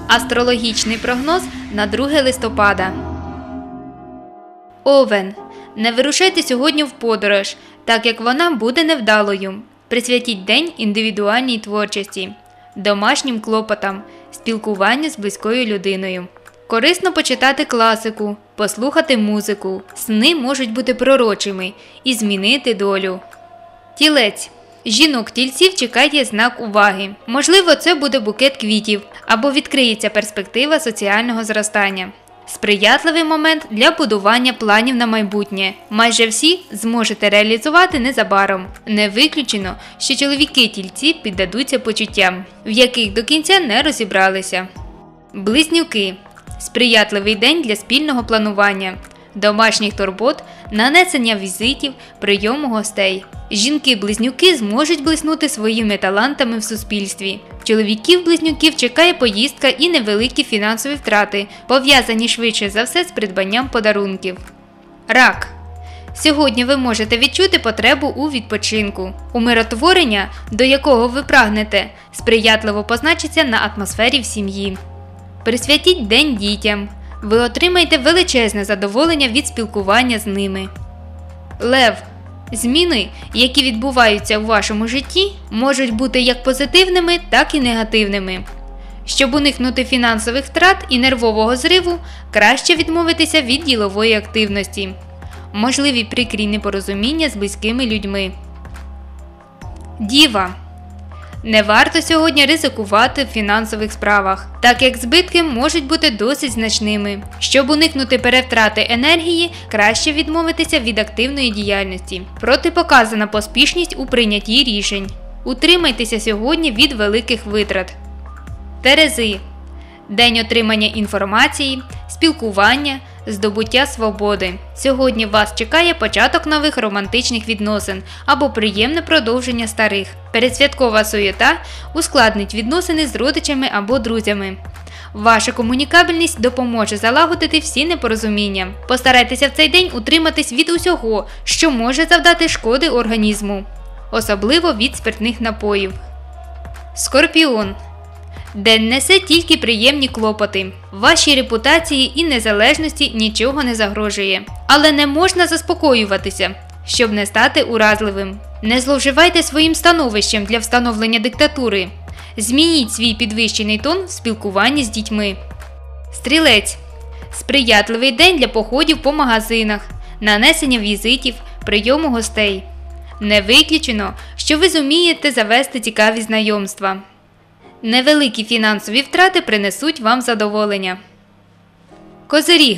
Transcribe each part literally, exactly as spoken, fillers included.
Астрологічний прогноз на друге листопада. Овен. Не вирушайте сьогодні в подорож, так як вона буде невдалою. Присвятіть день індивідуальній творчості, домашнім клопотам, спілкуванню з близькою людиною. Корисно почитати класику, послухати музику. Сни можуть бути пророчими і змінити долю. Тілець. Жінок-тільців чекає знак уваги. Можливо, це буде букет квітів або відкриється перспектива соціального зростання. Сприятливий момент для будування планів на майбутнє. Майже всі зможете реалізувати незабаром. Не виключено, що чоловіки-тільці піддадуться почуттям, в яких до кінця не розібралися. Близнюки. Сприятливий день для спільного планування, домашніх турбот, нанесення візитів, прийому гостей. Жінки-близнюки зможуть блиснути своїми талантами в суспільстві. Чоловіків-близнюків чекає поїздка і невеликі фінансові втрати, пов'язані швидше за все з придбанням подарунків. Рак. Сьогодні ви можете відчути потребу у відпочинку. Умиротворення, до якого ви прагнете, сприятливо позначиться на атмосфері в сім'ї. Присвятіть день дітям. Ви отримаєте величезне задоволення від спілкування з ними. Лев. Зміни, які відбуваються у вашому житті, можуть бути як позитивними, так і негативними. Щоб уникнути фінансових втрат і нервового зриву, краще відмовитися від ділової активності. Можливі прикрі непорозуміння з близькими людьми. Діва. Не варто сьогодні ризикувати в фінансових справах, так як збитки можуть бути досить значними. Щоб уникнути перевтрати енергії, краще відмовитися від активної діяльності. Протипоказана поспішність у прийнятті рішень. Утримайтеся сьогодні від великих витрат. Терези. День отримання інформації, спілкування, здобуття свободи. Сьогодні вас чекає початок нових романтичних відносин або приємне продовження старих. Передсвяткова суєта ускладнить відносини з родичами або друзями. Ваша комунікабельність допоможе залагодити всі непорозуміння. Постарайтеся в цей день утриматись від усього, що може завдати шкоди організму, особливо від спиртних напоїв. Скорпіон. День несе тільки приємні клопоти. Вашій репутації і незалежності нічого не загрожує. Але не можна заспокоюватися, щоб не стати уразливим. Не зловживайте своїм становищем для встановлення диктатури. Змініть свій підвищений тон в спілкуванні з дітьми. Стрілець. Сприятливий день для походів по магазинах, нанесення візитів, прийому гостей. Не виключено, що ви зумієте завести цікаві знайомства. Невеликі фінансові втрати принесуть вам задоволення. Козиріг.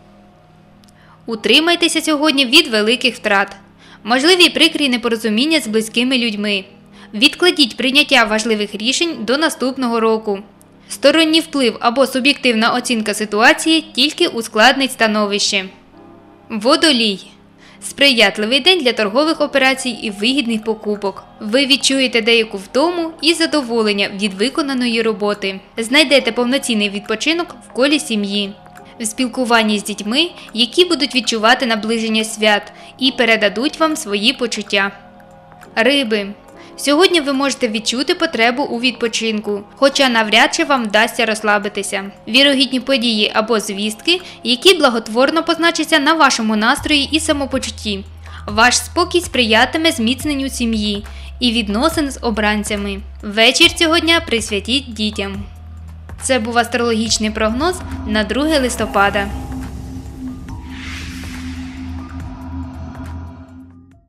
Утримайтеся сьогодні від великих втрат. Можливі прикрі непорозуміння з близькими людьми. Відкладіть прийняття важливих рішень до наступного року. Сторонній вплив або суб'єктивна оцінка ситуації тільки ускладнить становище. Водолій. Сприятливий день для торгових операцій і вигідних покупок. Ви відчуєте деяку втому і задоволення від виконаної роботи. Знайдете повноцінний відпочинок в колі сім'ї. В спілкуванні з дітьми, які будуть відчувати наближення свят і передадуть вам свої почуття. Риби. Сьогодні ви можете відчути потребу у відпочинку, хоча навряд чи вам вдасться розслабитися. Вірогідні події або звістки, які благотворно позначаться на вашому настрої і самопочутті. Ваш спокій сприятиме зміцненню сім'ї і відносин з обранцями. Вечір цього дня присвятіть дітям. Це був астрологічний прогноз на друге листопада.